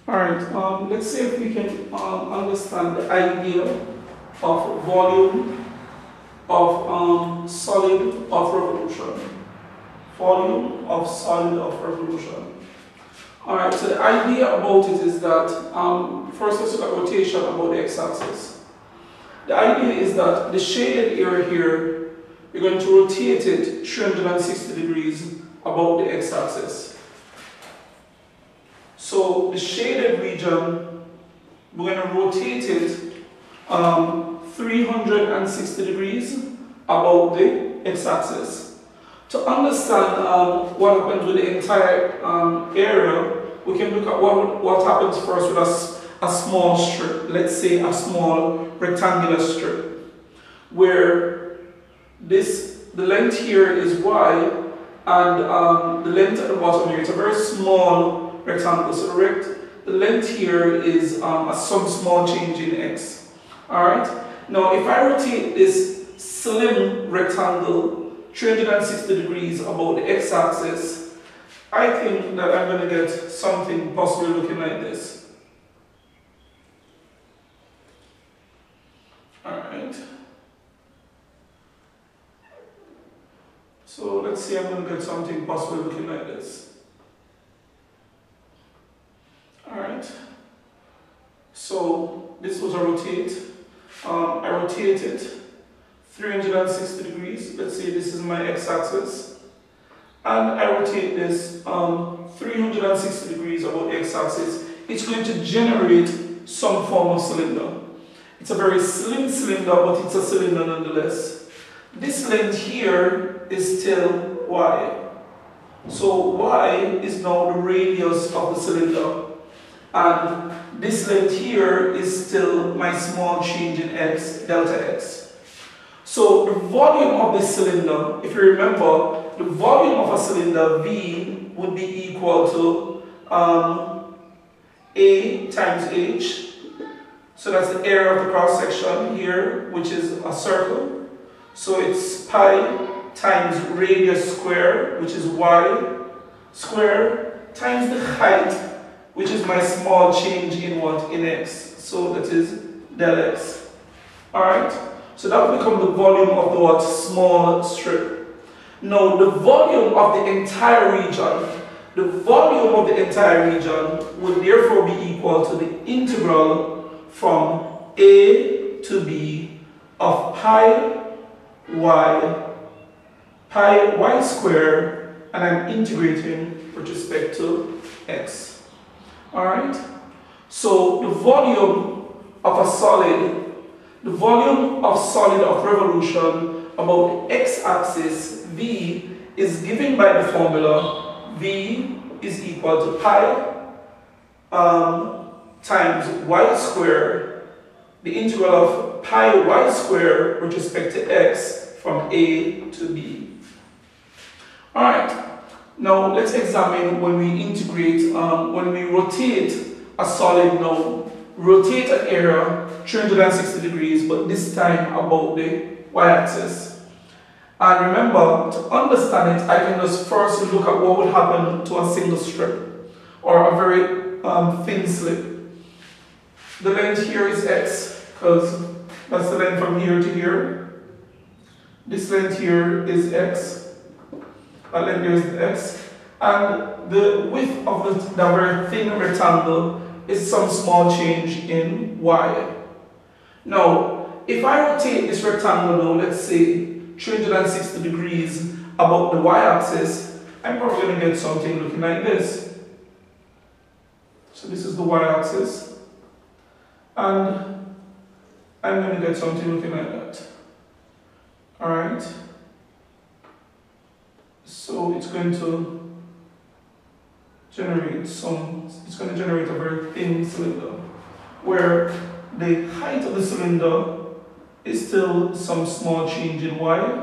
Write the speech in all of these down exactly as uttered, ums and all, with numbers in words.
Alright, um, let's see if we can um, understand the idea of volume of um, solid of revolution. Volume of solid of revolution. Alright, so the idea about it is that, um, first let's look at rotation about the x-axis. The idea is that the shaded area here, we're going to rotate it three hundred sixty degrees about the x-axis. So the shaded region, we're going to rotate it um, three hundred sixty degrees about the x-axis. To understand um, what happens with the entire um, area, we can look at what, what happens first with a, a small strip, let's say a small rectangular strip, where this, the length here is y, and um, the length at the bottom here, it's a very small rectangle, so the, rect, the length here is um, a, some small change in x. Alright, now if I rotate this slim rectangle three hundred sixty degrees about the x-axis, I think that I'm going to get something possibly looking like this. Alright. So let's see, I'm going to get something possibly looking like this. Alright. So this was a rotate. Um, I rotate it three hundred sixty degrees. Let's say this is my x-axis. And I rotate this um, three hundred sixty degrees about the x-axis. It's going to generate some form of cylinder. It's a very slim cylinder, but it's a cylinder nonetheless. This length here is still y. So y is now the radius of the cylinder. And this length here is still my small change in x, delta x. So the volume of this cylinder, if you remember, the volume of a cylinder V would be equal to um, A times H. So that's the area of the cross section here, which is a circle. So it's pi times radius square, which is y square, times the height, which is my small change in what? In x. So that is del x. Alright? So that will become the volume of the what? Small strip. Now the volume of the entire region, the volume of the entire region would therefore be equal to the integral from A to B of pi y, pi y square, and I'm integrating with respect to x. Alright? So the volume of a solid, the volume of solid of revolution about the x-axis V is given by the formula V is equal to pi um, times y square, the integral of pi y square with respect to x from A to B. Alright, now let's examine when we integrate, um, when we rotate a solid now, rotate an area three hundred sixty degrees, but this time about the y-axis. And remember, to understand it, I can just first look at what would happen to a single strip, or a very um, thin slip. The length here is x, because that's the length from here to here. This length here is x, that length here is the x, and the width of the, the very thin rectangle is some small change in y. Now, if I rotate this rectangle now, let's say three hundred sixty degrees about the y-axis, I'm probably going to get something looking like this. So this is the y-axis, and I'm going to get something looking like that. Alright? So it's going to generate some, it's going to generate a very thin cylinder, where the height of the cylinder is still some small change in y,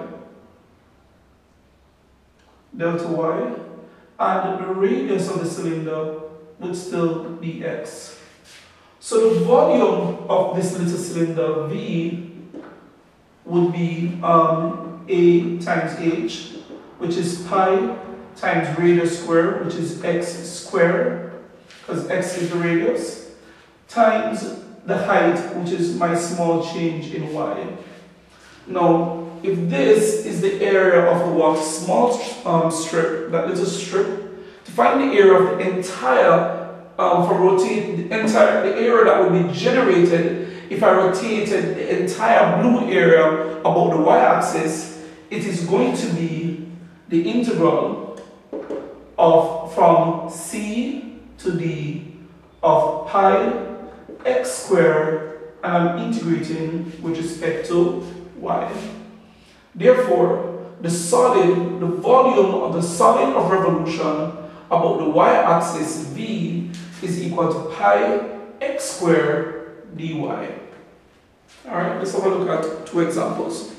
delta y, and the radius of the cylinder would still be x. So the volume of this little cylinder V would be um, A times H, which is pi times radius square, which is x squared, because x is the radius, times the height, which is my small change in y. Now, if this is the area of a what small um, strip, that little strip, to find the area of the entire, um, for rotate the entire, the area that would be generated if I rotated the entire blue area about the y-axis, it is going to be the integral of from c to d of pi x squared, and I'm integrating with respect to y. Therefore, the solid, the volume of the solid of revolution about the y-axis v is equal to pi x squared dy. Alright, let's have a look at two examples.